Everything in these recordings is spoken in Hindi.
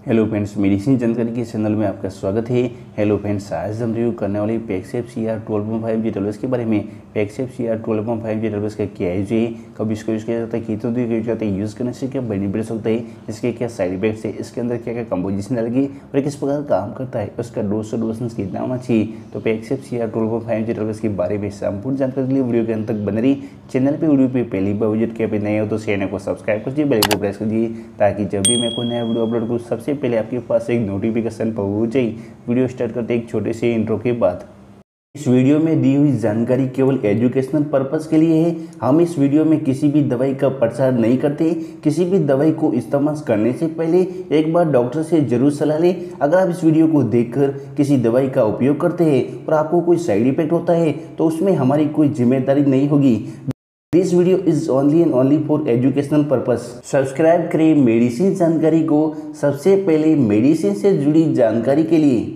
हेलो फ्रेंड्स, मेडिसिन जानकारी के चैनल में आपका स्वागत है। हेलो फ्रेंड्स, आज हम रिव्यू करने वाले पेक्सेप CR12.5 टैबलेट्स के बारे में। पेक्सेप CR12.5 टैबलेट्स का क्या यूज है, कब इसको यूज़ किया जाता है, कितने दिन यूज करते हैं, यूज़ करने से क्या बेनिफिट्स होता है, इसके क्या साइड इफेक्ट्स है, इसके अंदर क्या क्या कंपोजिशन लगेगी और किस प्रकार काम करता है, उसका डोज डोजेस कितना होना चाहिए। तो पेक्सेप CR12.5 टैबलेट्स के बारे में संपूर्ण जानकारी के लिए वीडियो के अंत तक बने रही। चैनल पे वीडियो पे पहली बार विजिट किया नए हो तो चैनल को सब्सक्राइब कीजिए, बेल को प्रेस कीजिए ताकि जब भी मैं कोई नया वीडियो अपलोड करूँ सबसे पहले आपके पास एक नोटिफिकेशन पहुंच जाए। वीडियो स्टार्ट करते एक छोटे से इंट्रो के बाद। इस वीडियो में दी हुई जानकारी केवल एजुकेशनल पर्पस के लिए है। हम इस वीडियो में किसी भी दवाई का प्रचार नहीं करते। किसी भी दवाई को इस्तेमाल करने से पहले एक बार डॉक्टर से जरूर सलाह लें। अगर आप इस वीडियो को देखकर किसी दवाई का उपयोग करते हैं और आपको कोई साइड इफेक्ट होता है तो उसमें हमारी कोई जिम्मेदारी नहीं होगी। This video is only and only for educational purpose. Subscribe करें मेडिसिन जानकारी को सबसे पहले मेडिसिन से जुड़ी जानकारी के लिए।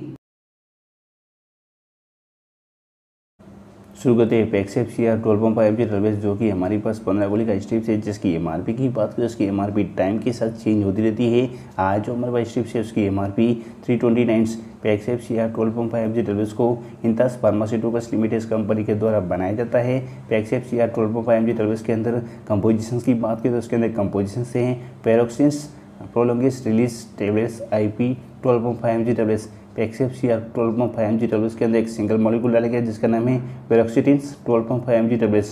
शुरू करते हैं पेक्सेप CR12.5 टैबलेट्स, जो कि हमारे पास 15 गोली का स्ट्रिप्स है, जिसकी MRP की बात करें उसकी MRP टाइम के साथ चेंज होती रहती है। आज जो हमारे पास स्ट्रिप्स है उसकी MRP 329। पेक्सेप CR12.5 टैबलेट्स को इंतास फार्मास्यूटिकल्स लिमिटेड कंपनी के द्वारा बनाया जाता है। पेक्सेप CR12.5 टैबलेट्स के अंदर कंपोजिशन की बात करें तो उसके अंदर कंपोजिशन से हैं paroxetine prolonged release tablets IP 12.5 tablets. Pexep CR12.5 tablets के अंदर एक सिंगल मॉलिक्यूल डाला गया जिसका नाम है paroxetine 12.5 tablets.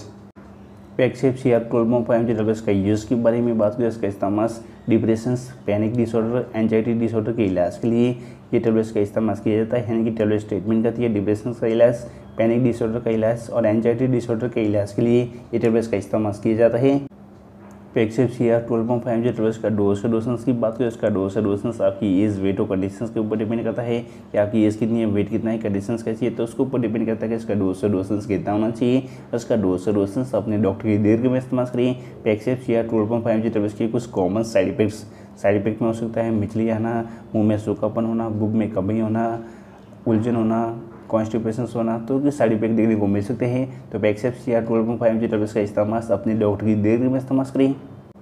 Pexep CR12.5 tablets का यूज़ के बारे में बात करें, इसका इस्तेमाल depression, panic disorder, anxiety disorder के इलाज के लिए ये टैबलेट्स का इस्तेमाल किया जाता है। यानी कि टैबलेट्स ट्रीटमेंट करती है डिप्रेशन का इलाज, पैनिक डिसऑर्डर का इलाज और एंजाइटी डिसऑर्डर के इलाज के लिए ये टैबलेट्स का इस्तेमाल किया जाता है। पेक्सेप CR12.5 टैबलेट्स का डोसेस की बात करें, उसका डोसेस आपकी एज, वेट और कंडीशंस के ऊपर डिपेंड करता है कि आपकी एज कितनी है, वेट कितना है, कंडीशंस कैसी है, तो उसके ऊपर डिपेंड करता है कि इसका डोसेस कितना होना चाहिए। उसका डोसेस अपने डॉक्टर की दीर्घ में इस्तेमाल करिए। पेक्सेप CR12.5 टैबलेट्स के कुछ कॉमन साइड इफेक्ट में हो सकता है मिचली आना, मुँह में सूखापन होना, भूख में कमी होना, उलझन होना, कॉन्स्टिपेशन होना, तो साइड इफेक्ट देखने को मिल सकते हैं। तो पेक्सेप CR12.5 टैबलेट्स का इस्तेमाल अपने डॉक्टर की दीर्घ में इस्तेमाल करें।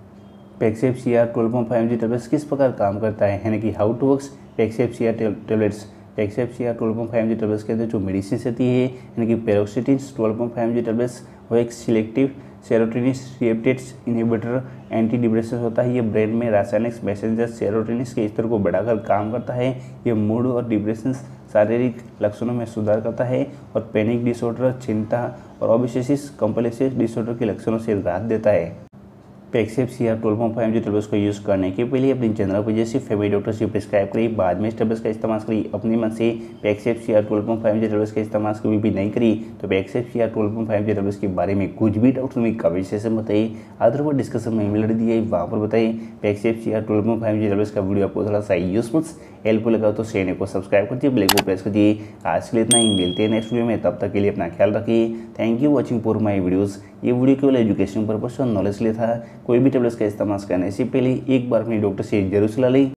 पेक्सेप CR12.5 टैबलेट्स किस प्रकार काम करता है, यानी कि how to works Pexep CR tablets. Pexep CR12.5 tablets के अंदर जो मेडिसिन आती है, यानी कि पैरोक्सिटिन्स 12.5 टैबलेट्स, वो एक selective serotonin receptors inhibitor antidepressant होता है। ये ब्रेन में रासायनिक मैसेंजर सेरोटोनिन के स्तर को बढ़ाकर काम करता है। ये मूड और डिप्रेशन शारीरिक लक्षणों में सुधार करता है और पैनिक डिसऑर्डर, चिंता और ऑब्सेसिव कंपल्सिव डिसऑर्डर के लक्षणों से राहत देता है। पेक्सेप CR12.5 टैबलेट्स को यूज़ करने के पहले अपनी जनरल को जैसे फैमिली डॉक्टर से प्रिस्क्राइब करिए, बाद में इस टैबलेट्स का इस्तेमाल करिए। अपने मन से पेक्सेप CR12.5 टैबलेट्स का इस्तेमाल कभी भी नहीं करिए। तो पेक्सेप CR12.5 टैबलेट्स के बारे में कुछ भी डाउट्स में कमेंट सेक्शन में बताइए, अदरवाइज डिस्कशन में ईमेल दी है वहाँ पर बताइए। पेक्सेप CR12.5 टैबलेट्स का वीडियो आपको थोड़ा सा यूजफुल हेल्पफुल लगा तो चैनल को सब्सक्राइब कीजिए, बेल को प्रेस कीजिए। आज के लिए इतना ही, मिलते हैं नेक्स्ट वीडियो में, तब तक के लिए अपना ख्याल रखिए। Thank you watching for my videos. ये वीडियो केवल एजुकेशन पर्पस और नॉलेज के लिए था। कोई भी टैबलेट्स का इस्तेमाल करने से पहले एक बार अपने डॉक्टर से जरूर सलाह लें।